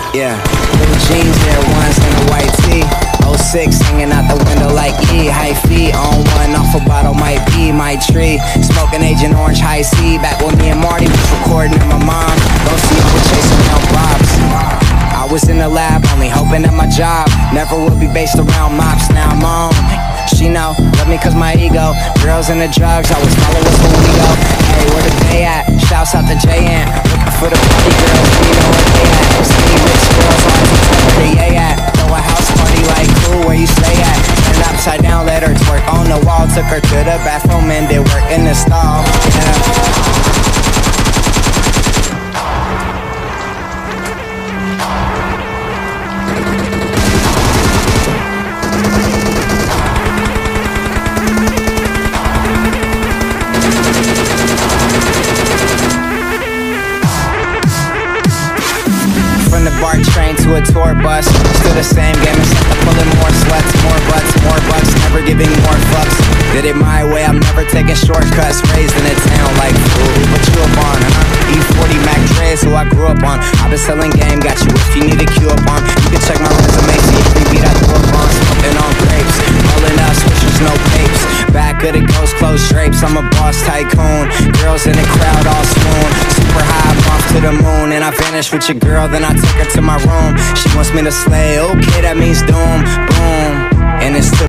Yeah, blue jeans, Air Ones, and a white tee. '06 hanging out the window like E. High feet on one, off a bottle might be my tree. Smoking Agent Orange High C. Back when me and Marty was recording at my mom. Don't see me chasing around Bobs. I was in the lab, only hoping that my job never would be based around mops. Now I'm on. She know, love me cause my ego. Girls and the drugs, always follow us when we go. Hey, where the day at? Shouts out to J.N. Looking for the party girls, we know where they at. Skinny rich girls, always where they at. Throw a house party like cool, where you stay at? Turn upside down, let her twerk on the wall. Took her to the bathroom and did work in the stall. Yeah. BART train to a tour bus, still the same game except I'm pulling more sluts, more butts, more bucks, never giving more fucks. Did it my way, I'm never taking shortcuts. Raised in a town like fool, what you up on, huh? E40 Mac Dre's who I grew up on. I've been selling game, got you if you need a cue up on. You can check my resume, see every beat I threw up on. Smoking on grapes, rolling up switches, no papes. Back of the ghost, closed drapes, I'm a boss tycoon. Girls in the crowd all swoon. Super high, I'm off to the moon. And I vanish with your girl, then I take her to my room. She wants me to slay, okay, that means doom, boom. And it's to